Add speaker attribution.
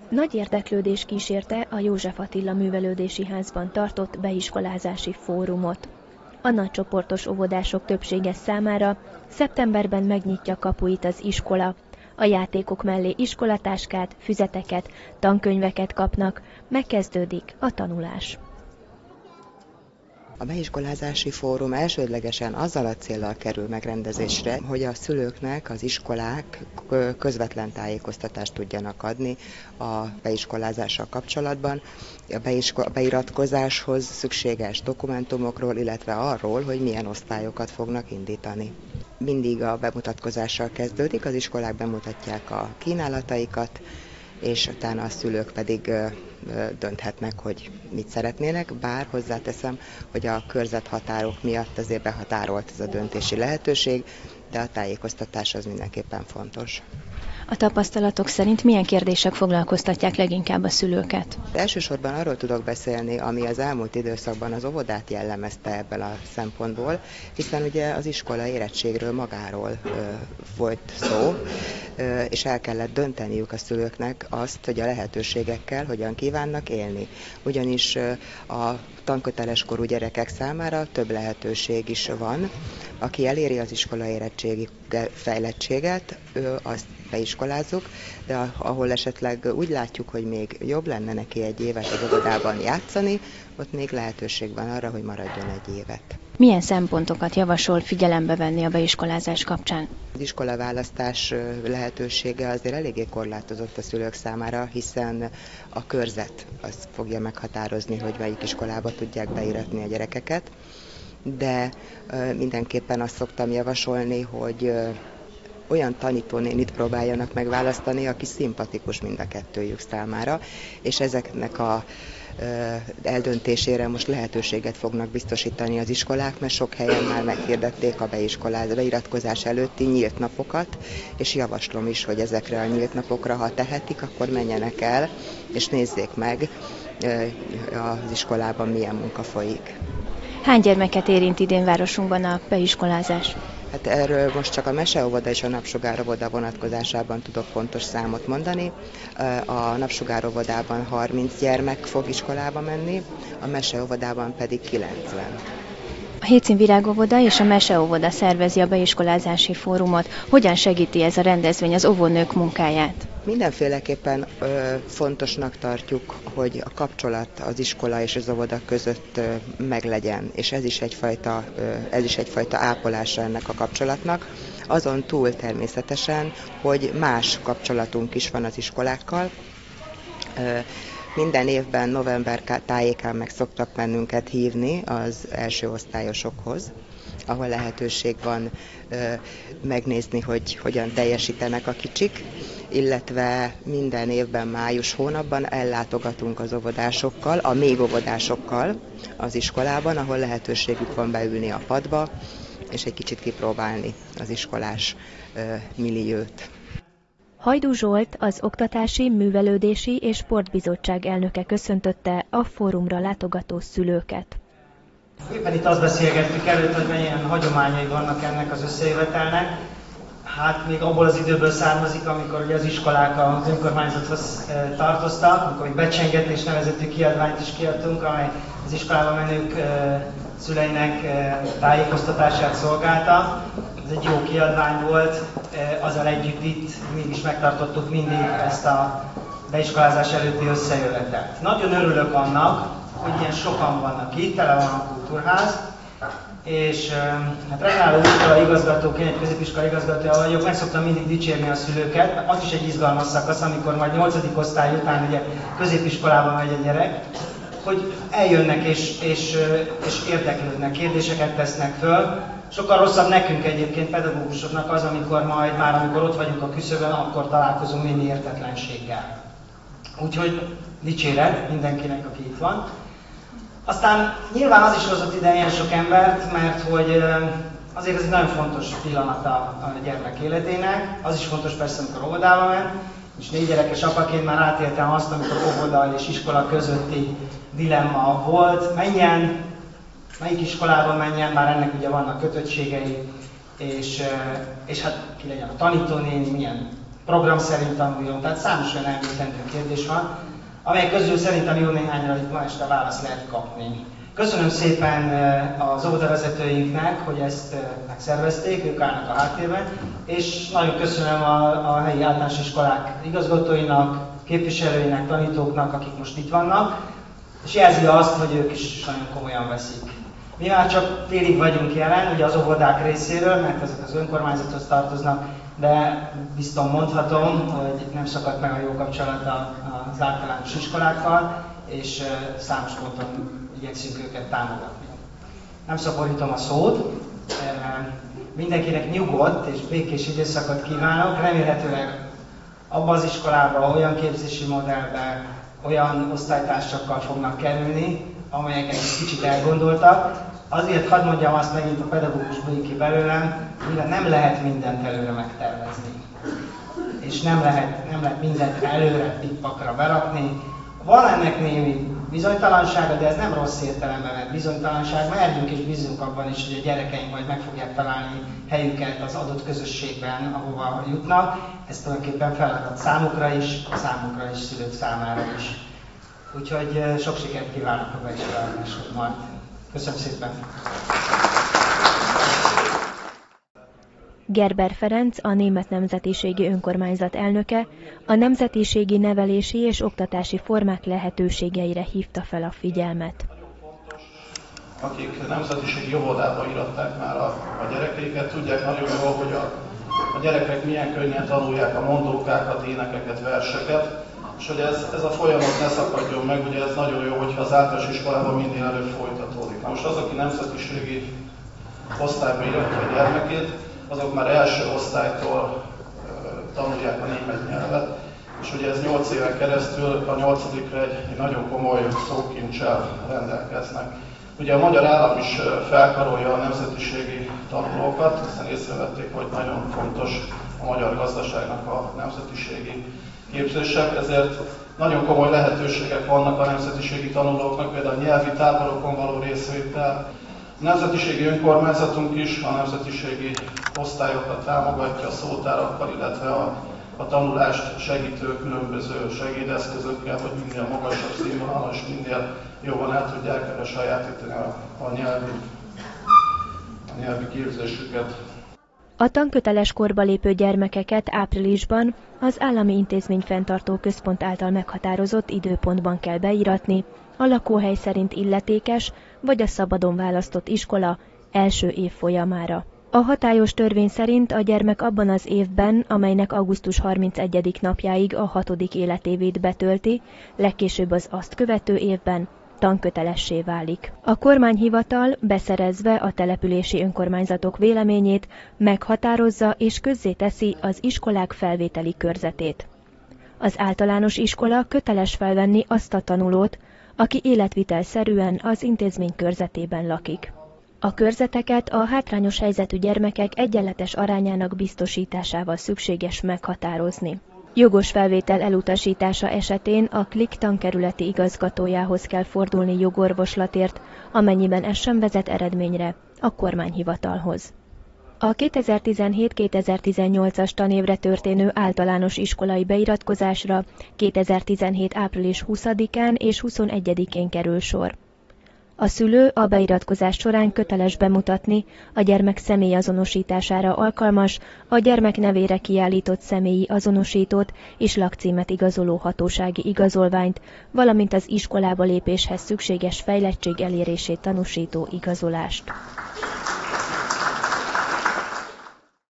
Speaker 1: Nagy érdeklődés kísérte a József Attila Művelődési Házban tartott beiskolázási fórumot. A nagycsoportos óvodások többsége számára szeptemberben megnyitja kapuit az iskola. A játékok mellé iskolatáskát, füzeteket, tankönyveket kapnak, megkezdődik a tanulás.
Speaker 2: A beiskolázási fórum elsődlegesen azzal a céllal kerül megrendezésre, hogy a szülőknek az iskolák közvetlen tájékoztatást tudjanak adni a beiskolázással kapcsolatban, a beiratkozáshoz szükséges dokumentumokról, illetve arról, hogy milyen osztályokat fognak indítani. Mindig a bemutatkozással kezdődik, az iskolák bemutatják a kínálataikat, és utána a szülők pedig dönthetnek, hogy mit szeretnének, bár hozzáteszem, hogy a körzethatárok miatt azért behatárolt ez a döntési lehetőség, de a tájékoztatás az mindenképpen fontos.
Speaker 1: A tapasztalatok szerint milyen kérdések foglalkoztatják leginkább a szülőket?
Speaker 2: Elsősorban arról tudok beszélni, ami az elmúlt időszakban az óvodát jellemezte ebből a szempontból, hiszen ugye az iskola érettségről magáról volt szó, és el kellett dönteniük a szülőknek azt, hogy a lehetőségekkel hogyan kívánnak élni. Ugyanis a tanköteleskorú gyerekek számára több lehetőség is van. Aki eléri az iskola érettségi fejlettséget, azt beiskolázzuk, de ahol esetleg úgy látjuk, hogy még jobb lenne neki egy évet az óvodában játszani, ott még lehetőség van arra, hogy maradjon egy évet.
Speaker 1: Milyen szempontokat javasol figyelembe venni a beiskolázás kapcsán?
Speaker 2: Az iskolaválasztás lehetősége azért eléggé korlátozott a szülők számára, hiszen a körzet az fogja meghatározni, hogy melyik iskolába tudják beiratni a gyerekeket, de mindenképpen azt szoktam javasolni, hogy olyan tanítónénit próbáljanak megválasztani, aki szimpatikus mind a kettőjük számára, és ezeknek a eldöntésére most lehetőséget fognak biztosítani az iskolák, mert sok helyen már meghirdették a beiratkozás előtti nyílt napokat, és javaslom is, hogy ezekre a nyílt napokra, ha tehetik, akkor menjenek el, és nézzék meg az iskolában milyen munka folyik.
Speaker 1: Hány gyermeket érint idén városunkban a beiskolázás?
Speaker 2: Hát erről most csak a meseóvoda és a napsugáróvoda vonatkozásában tudok pontos számot mondani. A napsugáróvodában 30 gyermek fog iskolába menni, a meseóvodában pedig 90.
Speaker 1: A Hécin Virágóvoda és a Meseóvoda szervezi a beiskolázási fórumot. Hogyan segíti ez a rendezvény az óvónők munkáját?
Speaker 2: Mindenféleképpen fontosnak tartjuk, hogy a kapcsolat az iskola és az óvoda között meglegyen, és ez is egyfajta ápolása ennek a kapcsolatnak. Azon túl természetesen, hogy más kapcsolatunk is van az iskolákkal. Minden évben november tájékán meg szoktak bennünket hívni az első osztályosokhoz, ahol lehetőség van megnézni, hogy hogyan teljesítenek a kicsik, illetve minden évben május hónapban ellátogatunk az óvodásokkal, a még óvodásokkal az iskolában, ahol lehetőségük van beülni a padba, és egy kicsit kipróbálni az iskolás milliót.
Speaker 1: Hajdú Zsolt, az Oktatási, Művelődési és Sportbizottság elnöke köszöntötte a fórumra látogató szülőket.
Speaker 3: Éppen itt azt beszélgettük előtt, hogy milyen hagyományai vannak ennek az összejövetelnek. Hát még abból az időből származik, amikor ugye az iskolák az önkormányzathoz tartoztak, amikor egy becsengetés nevezetű kiadványt is kiadtunk, amely az iskolába menők szüleinek tájékoztatását szolgálta. Ez egy jó kiadvány volt, azzal együtt itt mégis megtartottuk mindig ezt a beiskolázás előtti összejövetelt. Nagyon örülök annak, hogy ilyen sokan vannak itt, tele van a kultúrház, és hát reagáló iskola igazgatóként, egy középiskola igazgatója vagyok, meg szoktam mindig dicsérni a szülőket, mert az is egy izgalmas szakasz, amikor majd 8. osztály után ugye középiskolába megy a gyerek, hogy eljönnek és érdeklődnek, kérdéseket tesznek föl. Sokkal rosszabb nekünk egyébként, pedagógusoknak az, amikor amikor ott vagyunk a küszöbön, akkor találkozunk némi értetlenséggel. Úgyhogy dicséret mindenkinek, aki itt van. Aztán nyilván az is hozott ide ilyen sok embert, mert hogy azért ez egy nagyon fontos pillanat a gyermek életének. Az is fontos persze, amikor óvodába ment, és 4 gyerekes apaként már átéltem azt, amikor óvoda és iskola közötti dilemma volt. Melyik iskolába menjen, már ennek ugye vannak kötöttségei, és hát ki legyen a tanítónéni, milyen program szerint tanuljon. Tehát számos olyan elméltendő kérdés van, amelyek közül szerintem jó néhányra itt ma este választ lehet kapni. Köszönöm szépen az óvodavezetőinknek, hogy ezt megszervezték, ők állnak a háttérben, és nagyon köszönöm a helyi általános iskolák igazgatóinak, képviselőinek, tanítóknak, akik most itt vannak, és jelzi azt, hogy ők is nagyon komolyan veszik. Mi már csak félig vagyunk jelen, ugye az óvodák részéről, mert ezek az önkormányzathoz tartoznak, de biztos mondhatom, hogy nem szakadt meg a jó kapcsolat az általános iskolákkal, és számos ponton igyekszünk őket támogatni. Nem szaporítom a szót, mindenkinek nyugodt és békés időszakot kívánok, remélhetőleg abban az iskolában, olyan képzési modellben, olyan osztálytársakkal fognak kerülni, amelyek egy kicsit elgondoltak. Azért hadd mondjam azt megint, a pedagógus bújik ki belőlem, mivel nem lehet mindent előre megtervezni. És nem lehet mindent előre tippakra berakni. Van ennek némi bizonytalansága, de ez nem rossz értelemben, mert bizonytalanság, merjünk és bízunk abban is, hogy a gyerekeink majd meg fogják találni helyüket az adott közösségben, ahova jutnak. Ez tulajdonképpen feladat számukra is, szülők számára is. Úgyhogy sok sikert kívánok a beiskolázáshoz majd. Köszönöm szépen!
Speaker 1: Gerber Ferenc, a Német Nemzetiségi Önkormányzat elnöke, a nemzetiségi nevelési és oktatási formák lehetőségeire hívta fel a figyelmet.
Speaker 4: Akik nemzetiségi óvodába íratták már a gyerekeiket, tudják nagyon jól, hogy a gyerekek milyen könnyen tanulják a mondókákat, énekeket, verseket, és hogy ez a folyamat ne szakadjon meg, ugye ez nagyon jó, hogyha az általános iskolában minél előbb folytatódik. Most az, aki nemzetiségi osztályba íratja a gyermekét, azok már első osztálytól tanulják a német nyelvet, és ugye ez 8 éven keresztül a 8-ra egy nagyon komoly szókincsel rendelkeznek. Ugye a magyar állam is felkarolja a nemzetiségi tanulókat, hiszen észrevették, hogy nagyon fontos a magyar gazdaságnak a nemzetiségi képzések, ezért nagyon komoly lehetőségek vannak a nemzetiségi tanulóknak, például a nyelvi táborokon való részvétel. A nemzetiségi önkormányzatunk is a nemzetiségi osztályokat támogatja a szótárakkal, illetve a tanulást segítő különböző segédeszközökkel, hogy minél magasabb színvonalon és minél jobban el tudják sajátítani a nyelvi képzésüket.
Speaker 1: A tanköteles korba lépő gyermekeket áprilisban az Állami Intézményfenntartó Központ által meghatározott időpontban kell beíratni, a lakóhely szerint illetékes vagy a szabadon választott iskola első év folyamára. A hatályos törvény szerint a gyermek abban az évben, amelynek augusztus 31. napjáig a 6. életévét betölti, legkésőbb az azt követő évben tankötelessé válik. A kormányhivatal, beszerezve a települési önkormányzatok véleményét, meghatározza és közzéteszi az iskolák felvételi körzetét. Az általános iskola köteles felvenni azt a tanulót, aki életvitelszerűen az intézmény körzetében lakik. A körzeteket a hátrányos helyzetű gyermekek egyenletes arányának biztosításával szükséges meghatározni. Jogos felvétel elutasítása esetén a KLIK tankerületi igazgatójához kell fordulni jogorvoslatért, amennyiben ez sem vezet eredményre, a kormányhivatalhoz. A 2017-2018-as tanévre történő általános iskolai beiratkozásra 2017. április 20-án és 21-én kerül sor. A szülő a beiratkozás során köteles bemutatni a gyermek személyazonosítására alkalmas, a gyermek nevére kiállított személyi azonosítót és lakcímet igazoló hatósági igazolványt, valamint az iskolába lépéshez szükséges fejlettség elérését tanúsító igazolást.